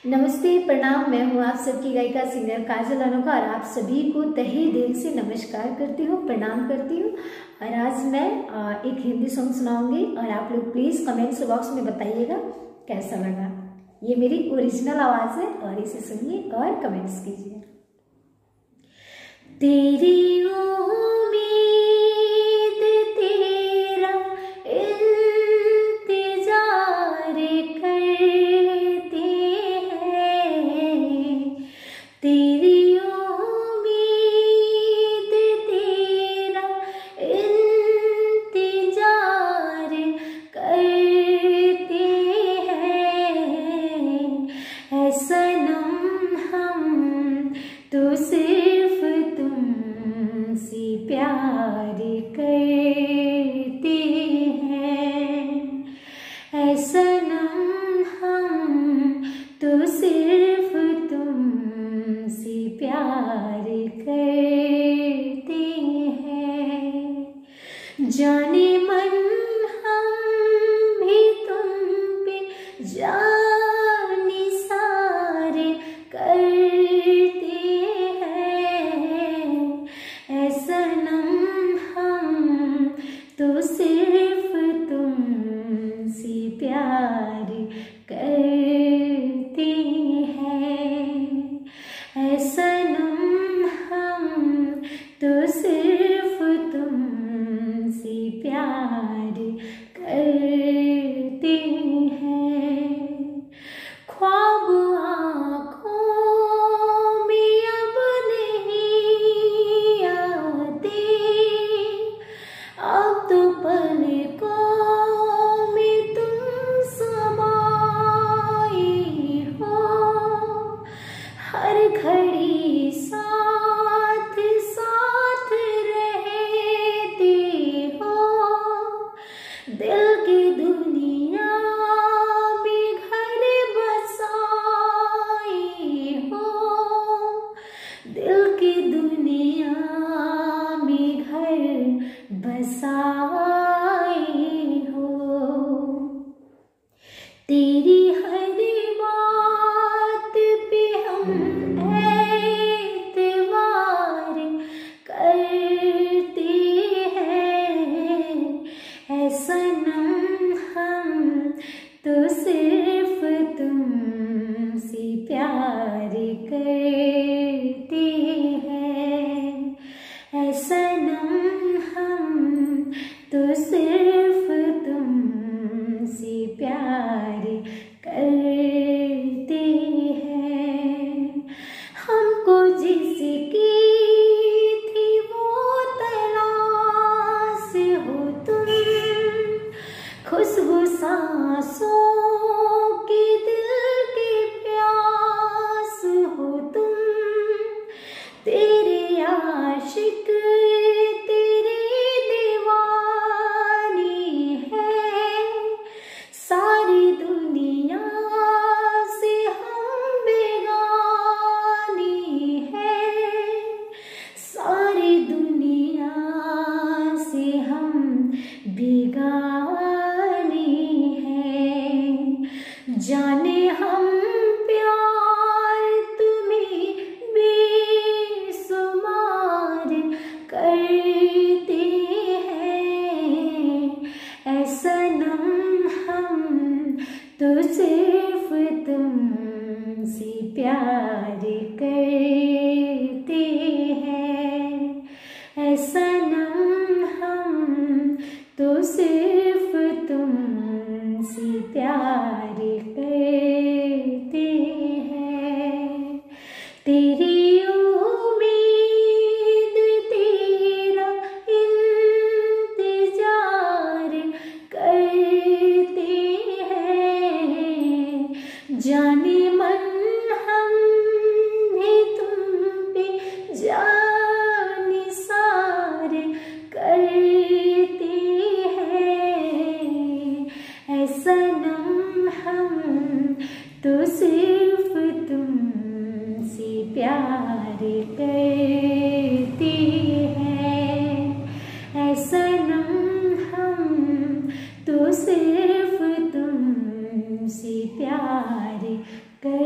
नमस्ते, प्रणाम। मैं हूँ आप सबकी गायिका सिंगर काजल अनोखा और आप सभी को तहे दिल से नमस्कार करती हूँ, प्रणाम करती हूँ। और आज मैं एक हिंदी सॉन्ग सुनाऊंगी और आप लोग प्लीज़ कमेंट्स बॉक्स में बताइएगा कैसा लगा। ये मेरी ओरिजिनल आवाज़ है और इसे सुनिए और कमेंट्स कीजिए। तेरी उम्मीद तेरा इंतजार करते हैं, तेरी उम्मीद तेरा इंतजार करते हैं। ऐ सनम हम तो सिर्फ तुमसे प्यार करते हैं। ऐ सनम हम तो सिर्फ तुमसे प्यार करते हैं। जाने मन हम भी तुम पे जाने सारे करते हैं। ऐ सनम हम तो सिर्फ तुमसे प्यार करते हैं। ऐ सनम हम तो सिर्फ तुमसे प्यार करते हैं। ख्वाब आँखों में अब नहीं आते, अब तो पलकों में तुम समाए हो। हर घड़ी साथ साथ रहते हो। दिल की दुनिया में घर बसाए हो। दिल की दुनिया में घर बसाए हो। तेरी हर बात पे हम एतबार करते हैं। ऐ सनम हम तो सिर्फ तुमसे प्यार करते हैं। ऐ सनम हम तो सिर्फ तुमसे प्यार करते हैं। हमको जिसकी थी वो तलाश हो तुम, खुशबू सांसों की दिल की प्यास हो तुम। तेरे आशिक तेरे दीवानी है, सारी दुनिया से हम बेगानी है। सारी दुनिया से हम बेगानी है। जाने हम प्यार तुम्हें बेसुमार करते हैं। ऐ सनम हम तो सिर्फ तुमसे प्यार करते हैं। ऐ सनम हम तो सिर्फ तुमसे प्यार करते हैं। तेरी उम्मीद तेरा इंतजार करते हैं। जाने मन हम भी तुम पे जाने सारे करते हैं। ऐ सनम हम तो सिर्फ तुमसे प्यार करते हैं। ऐ सनम हम तो सिर्फ तुमसे प्यार कर